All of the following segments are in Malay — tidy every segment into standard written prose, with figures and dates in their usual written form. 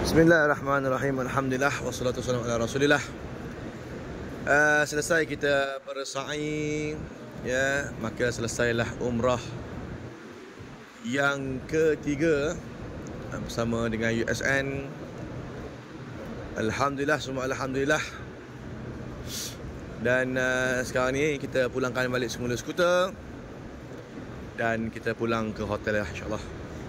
Bismillahirrahmanirrahim. Alhamdulillah wassalatu wassalamu ala Rasulillah. Selesai kita bersa'i, ya, maka selesailah umrah yang ketiga bersama dengan USN. Alhamdulillah, semua alhamdulillah. Dan sekarang ni kita pulangkan balik semula skuter dan kita pulang ke hotel lah, insyaAllah.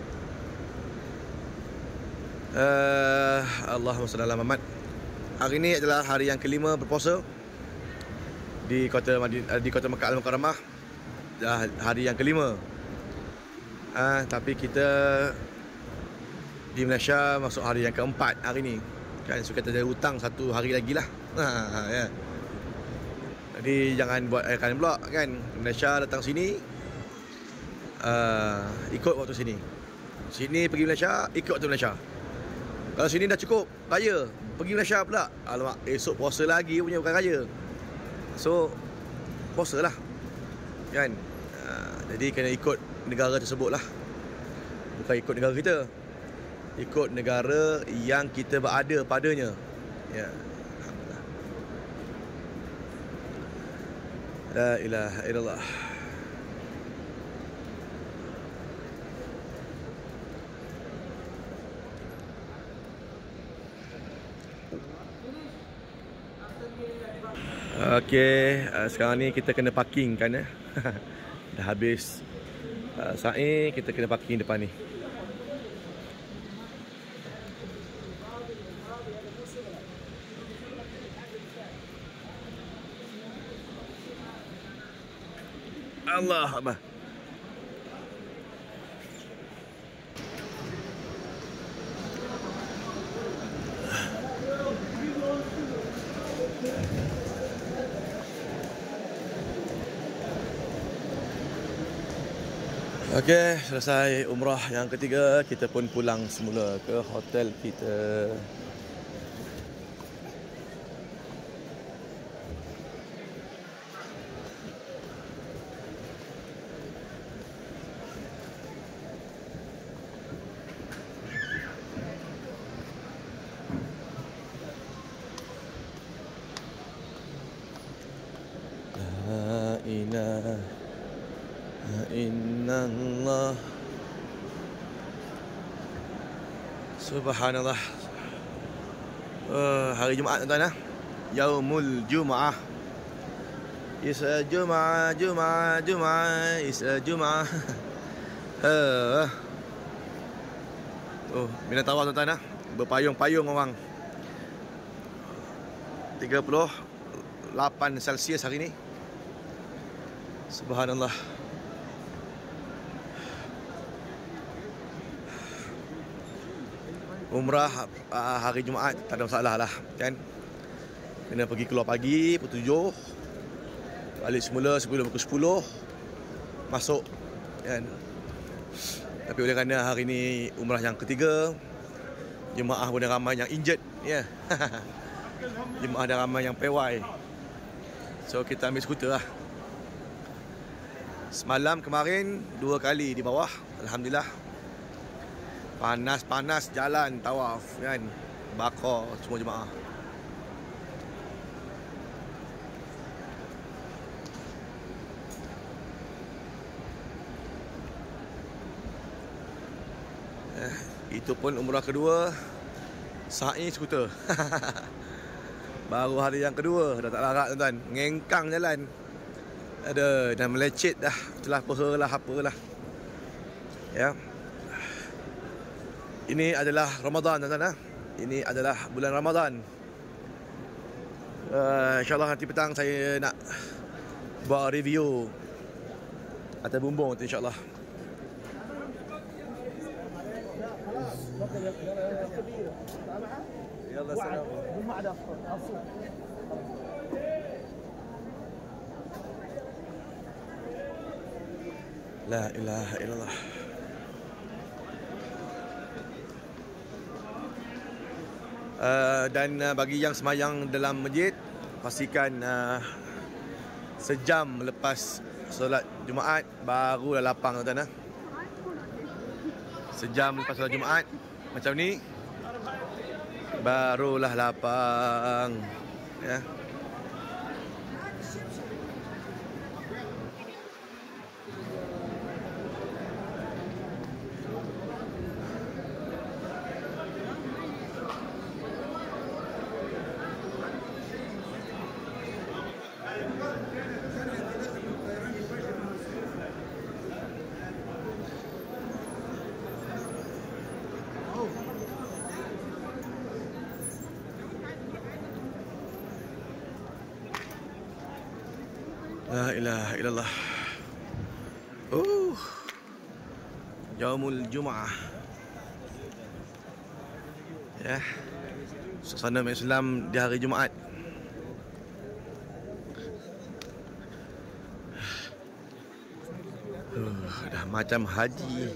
Allahumma salli ala Muhammad. Hari ini adalah hari yang kelima berpuasa di kota Makkah Al-Mukarramah. Dah hari yang kelima. Tapi kita di Malaysia masuk hari yang keempat hari ni. Kan so kita ada hutang satu hari lagi lah. Ya. Jadi jangan buat air kanan pula kan. Malaysia datang sini ikut waktu sini. Sini pergi Malaysia, ikut waktu Malaysia. Kalau sini dah cukup raya, pergi Malaysia pula. Alamak, esok puasa lagi punya bukan raya. So puasa lah kan. Jadi kena ikut negara tersebut lah. Bukan ikut negara kita, ikut negara yang kita berada padanya. Ya, alhamdulillah. La ilaha illallah. Okey, sekarang ni kita kena parking kan ya. Dah habis sa'i, kita kena parking depan ni. Allah Akbar. Okey, selesai umrah yang ketiga, kita pun pulang semula ke hotel kita. La ilaha Innallah. Subhanallah. Hari Jumaat tuan-tuan. Yaumul Jumaah. It's a Jumaah, Jumaah, Jumaah. It's a Jumaah. Bina tawar tuan-tuan. Berpayung-payung orang. 38 Celsius hari ni. Subhanallah. Umrah hari Jumaat tak ada masalah lah kan. Kena pergi keluar pagi pukul 7, balik semula sebelum pukul 10 masuk kan. Tapi oleh kerana hari ni umrah yang ketiga, jemaah pun ada ramai yang injured ya. Jemaah ada ramai yang pewai. So kita ambil skuter lah. Semalam kemarin 2 kali di bawah, alhamdulillah. Panas-panas jalan tawaf kan. Bakar semua jemaah. Itu pun umrah kedua, sa'i skuter. Baru hari yang kedua dah tak larat tuan-tuan. Ngengkang jalan. Ada dah melecet dah. Itulah peha lah apalah. Ya. Ini adalah Ramadan tuan-tuan. Ini adalah bulan Ramadan. InsyaAllah nanti petang saya nak buat review atas bumbung tu insyaAllah. La ilaha illallah. Dan bagi yang semayang dalam masjid, pastikan sejam lepas solat Jumaat barulah lapang tuan-tuan. Sejam lepas solat Jumaat macam ni Barulah lapang. Ya. La ilaha illallah. Yaumul Jum'ah. Ya. Suasana Islam di hari Jumaat. Dah macam haji.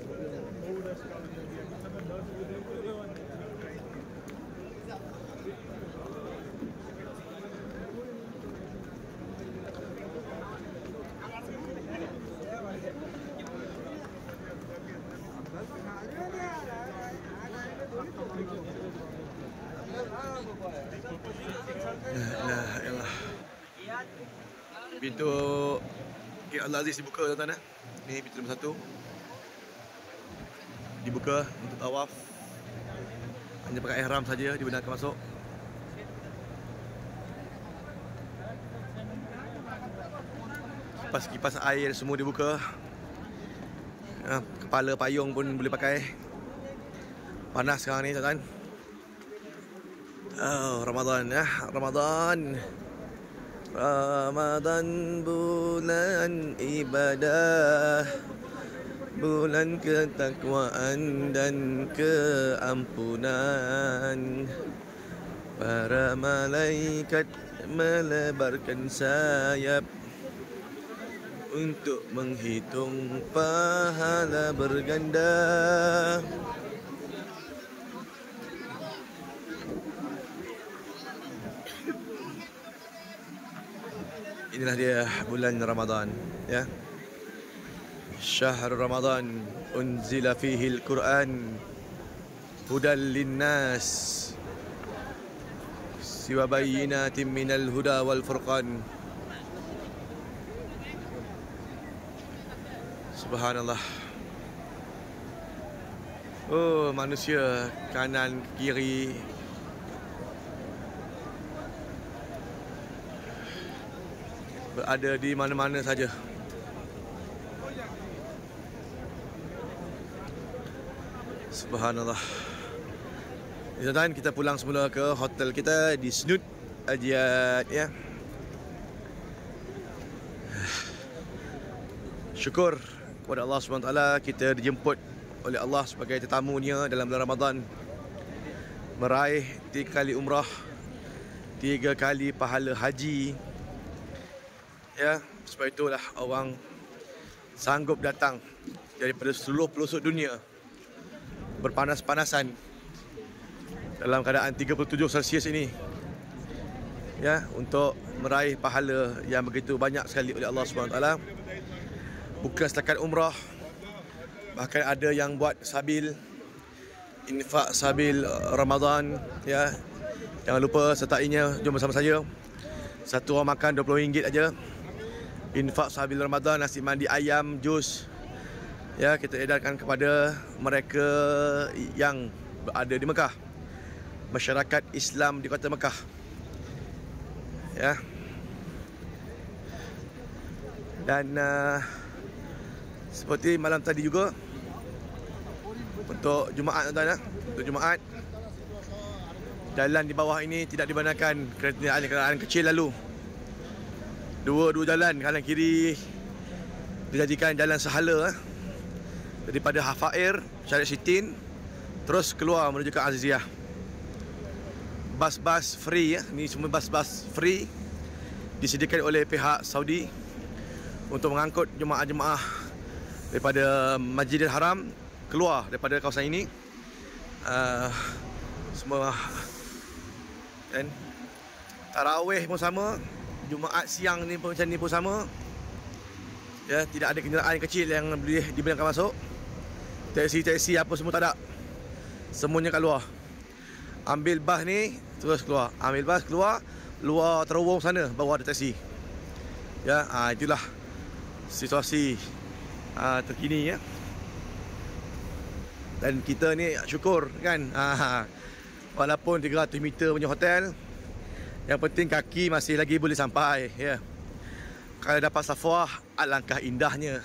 Ya. Pintu Allah Aziz dibuka, tuan-tuan. Ni pintu nombor 1 dibuka untuk tawaf. Hanya pakai ihram saja dibenarkan masuk. Kipas air semua dibuka. Kepala payung pun boleh pakai. Panas sekarang ni, tuan-tuan. Ramadan ya, Ramadan bulan ibadah, bulan ketakwaan dan keampunan. Para malaikat melebarkan sayap untuk menghitung pahala berganda. Inilah dia bulan Ramadan, ya. Syahrul Ramadan unzila fihi al-Quran hudan linnas siwa bayyinatin minal huda wal furqan. Subhanallah. Manusia kanan kiri berada di mana-mana saja. Subhanallah. Tuan-tuan, kita pulang semula ke hotel kita di Snoot Ajiat, ya. Syukur kepada Allah SWT, kita dijemput oleh Allah sebagai tetamunya dalam bulan Ramadan, meraih 3 kali umrah, 3 kali pahala haji. Ya, sebab itulah orang sanggup datang daripada seluruh pelosok dunia berpanas-panasan dalam keadaan 37 Celsius ini, ya, untuk meraih pahala yang begitu banyak sekali oleh Allah SWT. Bukan setakat umrah, bahkan ada yang buat sabil, infak sabil Ramadan, ya. Jangan lupa sertainya, jom bersama saya. Satu orang makan RM20 aja. Infak sahabil Ramadan, nasi mandi ayam, jus, ya, kita edarkan kepada mereka yang berada di Mekah, masyarakat Islam di kota Mekah, ya. Dan seperti malam tadi juga, untuk Jumaat, tuan-tuan, untuk Jumaat, jalan di bawah ini tidak dibenarkan kenderaan kecil lalu. Dua jalan kanan kiri dijadikan jalan sehala, daripada Hafair, Syariat Sitin, terus keluar menuju ke Aziziyah. Bas-bas free, ya. Ni semua bas-bas free disediakan oleh pihak Saudi untuk mengangkut jemaah-jemaah daripada Masjidil Haram keluar daripada kawasan ini. Semua, kan, tarawih pun sama, Jumaat siang ni pun macam ni pun sama, ya. Tidak ada kenderaan kecil yang boleh dibenarkan masuk. Taksi apa semua tak ada, semuanya kat luar. Ambil bas ni, terus keluar. Ambil bas keluar, luar terowong sana baru ada taksi. Ya, itulah situasi terkini ya. Dan kita ni syukur kan, walaupun 300 meter punya hotel, yang penting kaki masih lagi boleh sampai ya. Kalau dapat Safwah, alangkah indahnya.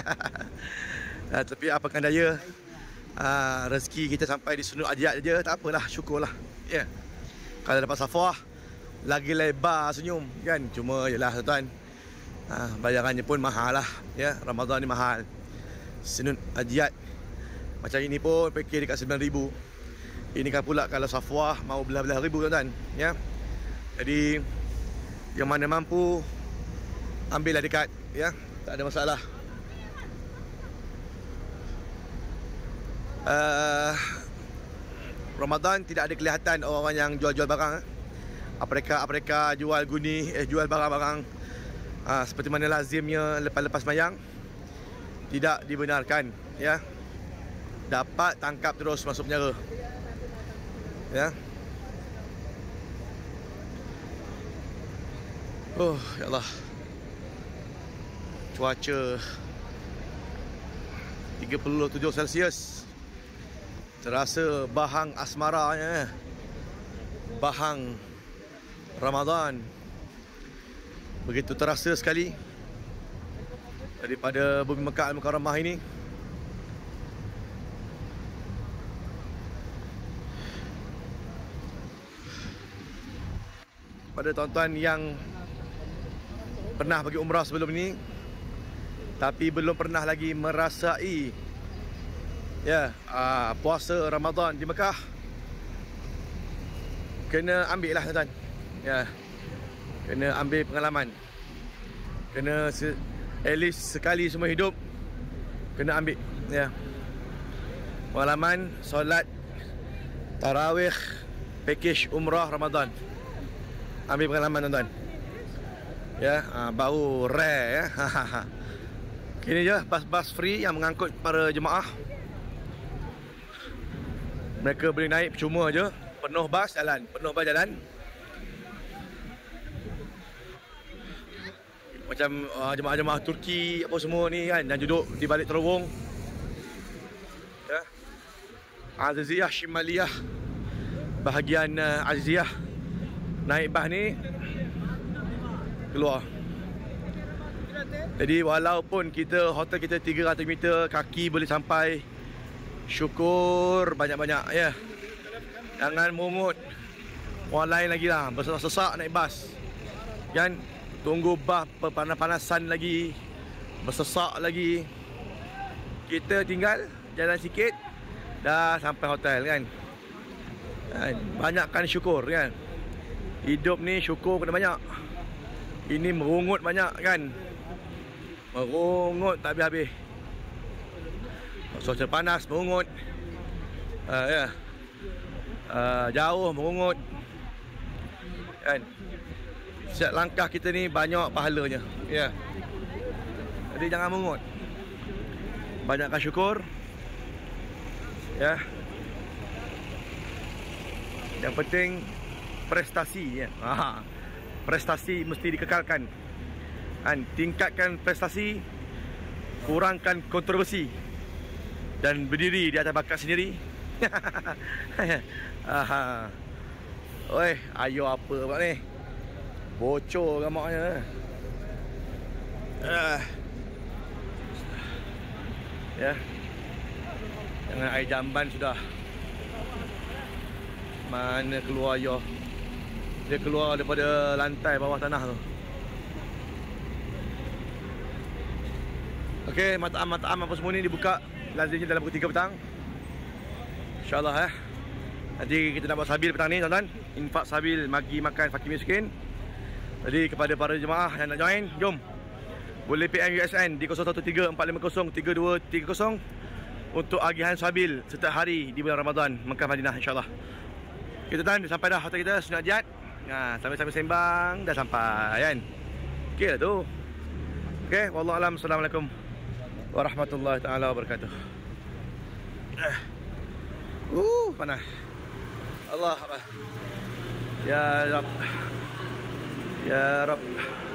Tapi apakan daya, rezeki kita sampai di Sunut Ajiat je, tak apalah, syukurlah ya. Kalau dapat Safwah, lagi lebar senyum kan. Cuma yelah tuan, bayarannya pun mahal lah ya. Ramadan ni mahal. Sunut Ajiat macam ini pun package dekat 9,000. Ini kan pula kalau Safwah mau belah-belah ribu tuan-tuan ya. Jadi yang mana mampu ambillah dekat ya, tak ada masalah. Ramadan tidak ada kelihatan orang-orang yang jual-jual barang. Mereka jual guni, jual barang-barang seperti mana lazimnya lepas-lepas mayang. Tidak dibenarkan ya. Dapat tangkap terus masuk penjara ya. Oh ya Allah, cuaca 37 Celsius. Terasa bahang asmaranya, bahang Ramadan begitu terasa sekali daripada bumi Mekah Al-Mukarramah ini. Pada tuan-tuan yang pernah pergi umrah sebelum ni tapi belum pernah lagi merasai ya puasa Ramadan di Mekah, kena ambil lah tuan-tuan ya. Kena ambil pengalaman, kena at least sekali semua hidup kena ambil ya. Pengalaman solat tarawih package umrah Ramadan, ambil pengalaman tuan-tuan ya. Baru rare ya. Kini je bas-bas free yang mengangkut para jemaah. Mereka boleh naik percuma je, penuh bas jalan, penuh bas jalan. Macam jemaah-jemaah Turki apa semua ni kan, yang duduk di balik terowong ya. Aziziyah Shimaliyah, bahagian Aziziyah, naik bas ni keluar. Jadi walaupun hotel kita 300 meter, kaki boleh sampai, syukur banyak-banyak ya. Jangan mungut orang lain lagi lah, bersesak-sesak naik bas kan. Tunggu bas panas-panasan lagi, bersesak lagi. Kita tinggal jalan sikit dah sampai hotel kan. Banyakkan syukur kan. Hidup ni syukur kena banyak. Ini merungut banyak kan. Merungut tak habis-habis. Cuaca panas merungut ya. Jauh merungut kan. Setiap langkah kita ni banyak pahalanya ya. Jadi jangan merungut, banyakkan syukur ya. Yang penting prestasi ya. Prestasi mesti dikekalkan kan. Tingkatkan prestasi, kurangkan kontroversi, dan berdiri di atas bakat sendiri. Oi, ayo apa buat ni? Bocor gamaknya. Ya. Dengan air jamban sudah. Mana keluar yo? Dia keluar daripada lantai bawah tanah tu. Okey, mataam apa semua ni dibuka lazimnya dalam pukul 3 petang. InsyaAllah ya. Nanti kita nak buat sabil petang ni tuan-tuan. Infak sabil bagi makan fakir miskin. Jadi kepada para jemaah yang nak join, jom. Boleh PM USN di 0134503230 untuk agihan sabil setiap hari di bulan Ramadan Mekah Madinah insyaAllah. Okay tuan-tuan, sampai dah hotel kita Sunat Ajiat. Sambil-sambil sembang dah sampai kan. Okey lah tu. Okey, wallahualam. Assalamualaikum warahmatullahi taala wabarakatuh. Panas. Allah. Ya Rabb. Ya Rabb.